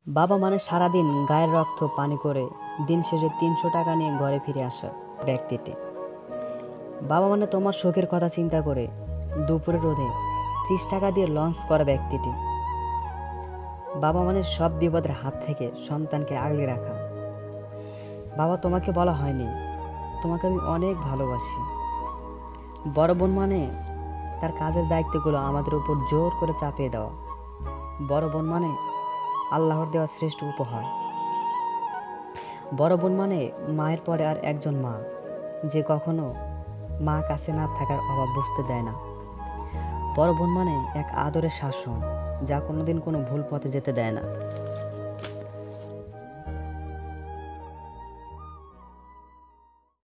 বাবা মানে সারাদিন গায়ের রক্ত পানি করে দিন শেষে ৩০০ টাকা নিয়ে ঘরে ফিরে আসা ব্যক্তিটি। বাবা মানে তোমার শখের কথা চিন্তা করে দুপুরে রোদে ৩০ টাকা দিয়ে লঞ্চ করা ব্যক্তিটি। বাবা মানে সব বিপদের হাত থেকে সন্তানকে আগলে রাখা। বাবা তোমাকে বলা হয়নি তোমাকে আমি অনেক ভালোবাসি। বড় বোন মানে তার কাজের দায়িত্বগুলো আমাদের উপর জোর করে চাপিয়ে দেওয়া। বড় বোন মানে আল্লাহর দেওয়া শ্রেষ্ঠ উপহার। বড় বোন মানে মায়ের পরে আর একজন মা, যে কখনো মা কাছে না থাকার অভাব বুঝতে দেয় না। বড় বোন মানে এক আদরের শাসন, যা কোনোদিন কোনো ভুল পথে যেতে দেয় না।